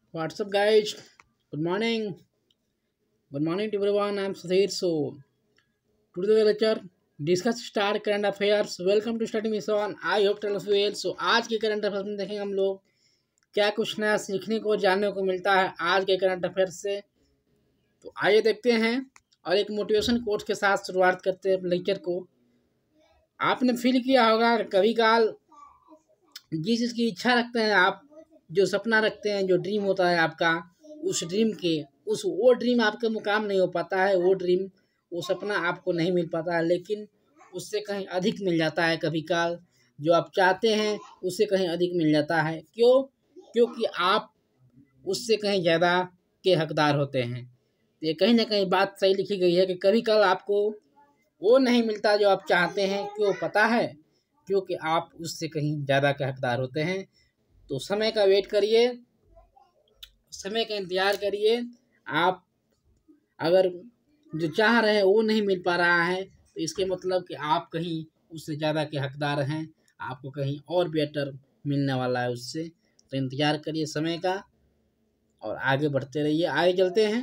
What's up, guys? Good morning. Good morning to everyone. I'm Sudhir. So, today the lecture discuss start current affairs. Welcome to Study Mission. I hope all of you well. So, आज के current affairs में देखेंगे हम लोग क्या कुछ नया सीखने को जानने को मिलता है आज के करंट अफेयर्स से। तो आइए देखते हैं और एक मोटिवेशन कोट के साथ शुरुआत करते हैं लेक्चर को। आपने फील किया होगा कभी काल जिस चीज़ की इच्छा रखते हैं आप, जो सपना रखते हैं, जो ड्रीम होता है आपका, उस ड्रीम के वो ड्रीम आपका मुकाम नहीं हो पाता है, वो ड्रीम वो सपना आपको नहीं मिल पाता है, लेकिन उससे कहीं अधिक मिल जाता है। कभी काल जो आप चाहते हैं उससे कहीं अधिक मिल जाता है। क्यों? क्योंकि आप उससे कहीं ज़्यादा के हकदार होते हैं। तो ये कहीं ना कहीं बात सही लिखी गई है कि कभी काल आपको वो नहीं मिलता जो आप चाहते हैं। क्यों पता है? क्योंकि आप उससे कहीं ज़्यादा के हकदार होते हैं। तो समय का वेट करिए, समय का इंतज़ार करिए। आप अगर जो चाह रहे हैं वो नहीं मिल पा रहा है तो इसके मतलब कि आप कहीं उससे ज़्यादा के हकदार हैं, आपको कहीं और बेटर मिलने वाला है उससे। तो इंतज़ार करिए समय का और आगे बढ़ते रहिए। आगे चलते हैं,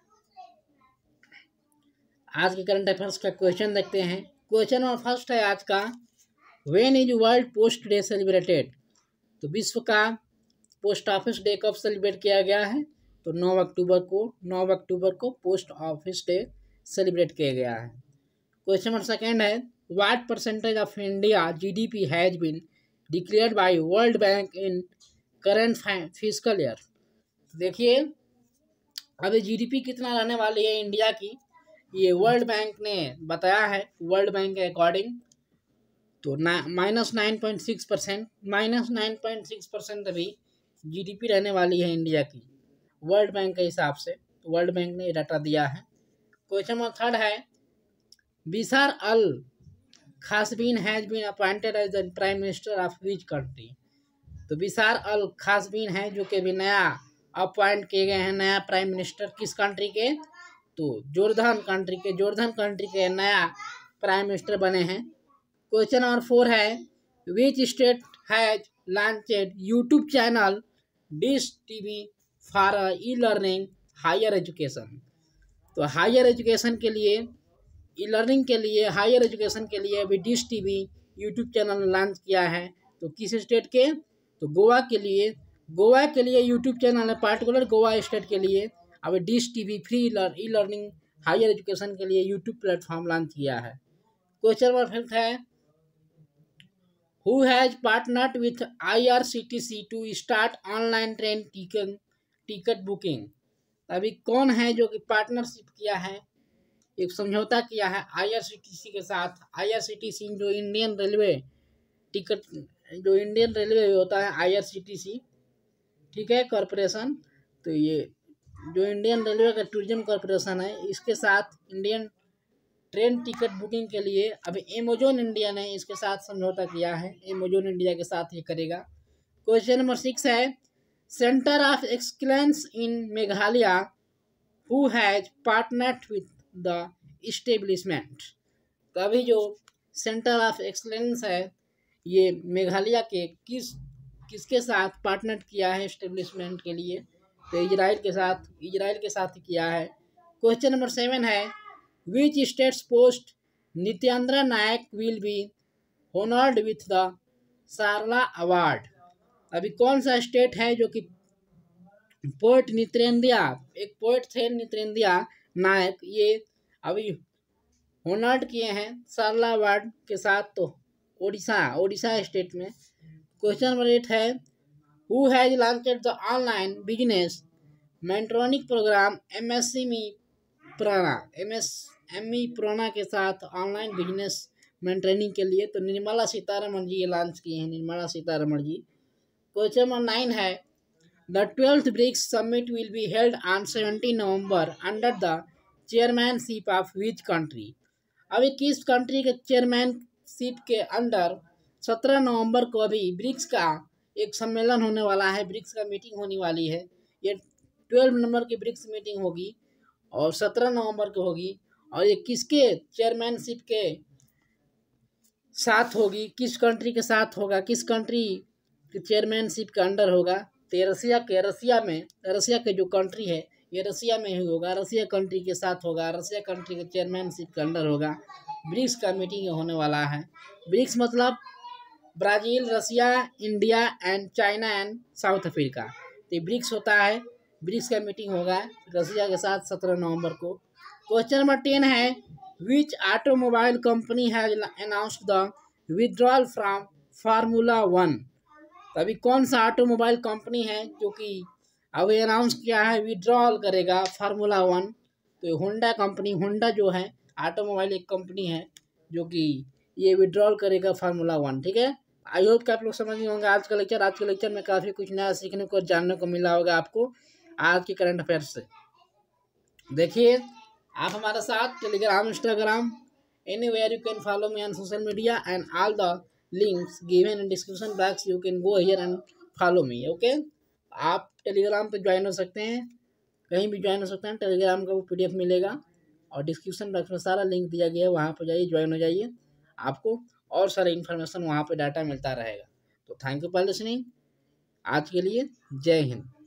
आज के करंट अफेयर्स का क्वेश्चन देखते हैं। क्वेश्चन और फर्स्ट है आज का, when is world post day celebrated? तो विश्व का पोस्ट ऑफिस डे कब सेलिब्रेट किया गया है? तो 9 अक्टूबर को पोस्ट ऑफिस डे सेलिब्रेट किया गया है। क्वेश्चन नंबर सेकेंड है, what percentage of India GDP has been declared by world bank in current physical year? देखिए अभी जीडीपी कितना रहने वाली है इंडिया की, ये वर्ल्ड बैंक ने बताया है। वर्ल्ड बैंक के अकॉर्डिंग तो -9.6%, -9.6% अभी जीडीपी रहने वाली है इंडिया की वर्ल्ड बैंक के हिसाब से। तो वर्ल्ड बैंक ने डाटा दिया है। क्वेश्चन नंबर थर्ड है, Bisher Al Khasawneh has been appointed as the prime minister of which country? तो बिसार अल खासबीन है जो कि अभी नया अपॉइंट किए गए हैं, नया प्राइम मिनिस्टर किस कंट्री के? तो जॉर्डन कंट्री के नया प्राइम मिनिस्टर बने हैं। क्वेश्चन नंबर 4 है, which state has launched YouTube channel Dish TV for e learning higher education? तो हायर एजुकेशन के लिए, ई लर्निंग के लिए, हायर एजुकेशन के लिए अभी Dish TV YouTube channel launch किया है। तो किस स्टेट के? तो गोवा के लिए यूट्यूब चैनल है, पार्टिकुलर गोवा स्टेट के लिए अभी Dish TV free e learning higher education के लिए यूट्यूब प्लेटफॉर्म लॉन्च किया है। क्वेश्चन नंबर 5 है, who has partnered with IRCTC to start online train ticket booking? अभी कौन है जो कि पार्टनरशिप किया है, एक समझौता किया है IRCTC के साथ? IRCTC जो इंडियन रेलवे होता है IRCTC, ठीक है, कॉरपोरेशन। तो ये जो इंडियन रेलवे का टूरिज्म कॉरपोरेशन है, इसके साथ इंडियन ट्रेन टिकट बुकिंग के लिए अभी अमेजोन इंडिया ने इसके साथ समझौता किया है। अमेजोन इंडिया के साथ ये करेगा। क्वेश्चन नंबर 6 है, centre of excellence in Meghalaya who has partnered with the establishment? तो अभी जो सेंटर ऑफ एक्सलेंस है ये मेघालय के किसके साथ पार्टनर किया है इस्टेब्लिशमेंट के लिए? तो इजराइल के साथ किया है। क्वेश्चन नंबर 7 है, which states post Nityanand Nayak will be honoured with the Sarala award? अभी कौन सा स्टेट है जो कि पोएट नित्यानंदिया, एक पोएट थे नित्यानंदिया नायक, ये अभी होनर्ड किए हैं सारला अवार्ड के साथ? तो ओडिशा स्टेट में। क्वेश्चन नंबर 8 है, who has launched the online business mentoring programme MSME प्रोना के साथ ऑनलाइन बिजनेस मेंटरिंग के लिए? तो निर्मला सीतारमण जी ये लॉन्च किए हैं, निर्मला सीतारमण जी। क्वेश्चन नंबर 9 है, the 12th BRICS summit will be held on 17 November under the chairmanship of which country? अभी किस कंट्री के चेयरमैनशिप के अंडर 17 नवंबर को अभी ब्रिक्स का एक सम्मेलन होने वाला है, ब्रिक्स का मीटिंग होने वाली है। ये 12 नंबर की ब्रिक्स मीटिंग होगी और 17 नवंबर को होगी। और ये किसके चेयरमैनशिप के साथ होगी, किस कंट्री के साथ होगा, किस कंट्री के चेयरमैनशिप के अंडर होगा? तो रसिया के जो कंट्री है ये रसिया में ही होगा, रसिया कंट्री के साथ होगा, रसिया कंट्री के चेयरमैनशिप के अंडर होगा। ब्रिक्स का मीटिंग होने वाला है। ब्रिक्स मतलब Brazil, Russia, India and China and South Africa. तो ब्रिक्स होता है, ब्रिक्स का मीटिंग होगा रसिया के साथ 17 नवंबर को। क्वेश्चन नंबर 10 है, which automobile company has announced the withdrawal from formula 1। अभी कौन सा ऑटोमोबाइल कंपनी है जो कि अभी अनाउंस किया है विड्रॉल करेगा फार्मूला 1। तो होंडा कंपनी, होंडा जो है ऑटोमोबाइल एक कंपनी है जो कि ये विड्रॉल करेगा फार्मूला 1। ठीक है, आई होप कि आप लोग समझ गए होंगे आज का लेक्चर में काफ़ी कुछ नया सीखने को जानने को मिला होगा आपको आज के करंट अफेयर्स से। देखिए आप हमारे साथ Telegram, Instagram, anywhere you can follow me on social media and all the links given in description box, you can go here and follow me, okay। आप टेलीग्राम पे ज्वाइन हो सकते हैं, कहीं भी ज्वाइन हो सकते हैं। टेलीग्राम का वो PDF मिलेगा और डिस्क्रिप्शन बॉक्स में सारा लिंक दिया गया है, वहाँ पर जाइए, ज्वाइन हो जाइए, आपको और सारे इन्फॉर्मेशन वहाँ पे डाटा मिलता रहेगा। तो थैंक यू फॉर लिसनिंग। आज के लिए जय हिंद।